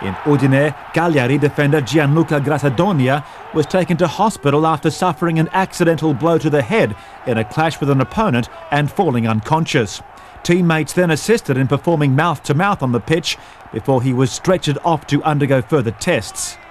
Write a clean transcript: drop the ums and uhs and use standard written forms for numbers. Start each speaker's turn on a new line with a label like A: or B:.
A: In Udine, Cagliari defender Gianluca Grassadonia was taken to hospital after suffering an accidental blow to the head in a clash with an opponent and falling unconscious. Teammates then assisted in performing mouth-to-mouth on the pitch before he was stretchered off to undergo further tests.